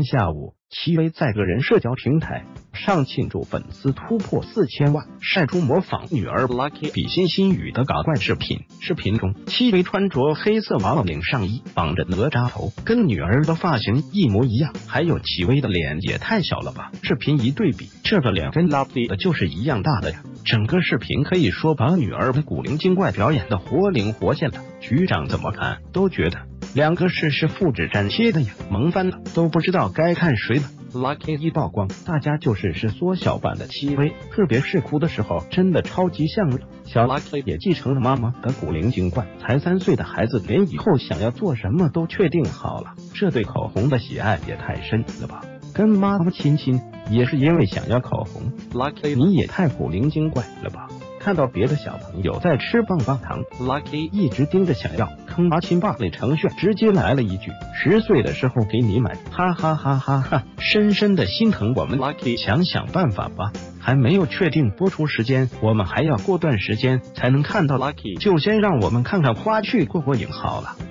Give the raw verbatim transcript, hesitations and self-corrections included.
下午，戚薇在个人社交平台上庆祝粉丝突破四千万，晒出模仿女儿 Lucky 比心心语的搞怪视频。视频中，戚薇穿着黑色娃娃领上衣，绑着哪吒头，跟女儿的发型一模一样。还有戚薇的脸也太小了吧！视频一对比，这个脸跟 Lucky 的就是一样大的呀。整个视频可以说把女儿的古灵精怪表演的活灵活现的，局长怎么看都觉得两个是是复制粘贴的呀，萌翻了，都不知道该看谁了。Lucky 一曝光，大家就是是缩小版的戚薇，特别是哭的时候，真的超级像了。小 Lucky 也继承了妈妈的古灵精怪，才三岁的孩子连以后想要做什么都确定好了，这对口红的喜爱也太深了吧！跟妈妈亲亲也是因为想要口红 ，Lucky 你也太古灵精怪了吧！看到别的小朋友在吃棒棒糖 ，Lucky 一直盯着想要，坑妈亲爸李承铉直接来了一句：“十岁的时候给你买。”哈哈哈哈哈！深深的心疼我们 Lucky， 想想办法吧。还没有确定播出时间，我们还要过段时间才能看到 Lucky， 就先让我们看看花絮过过瘾好了。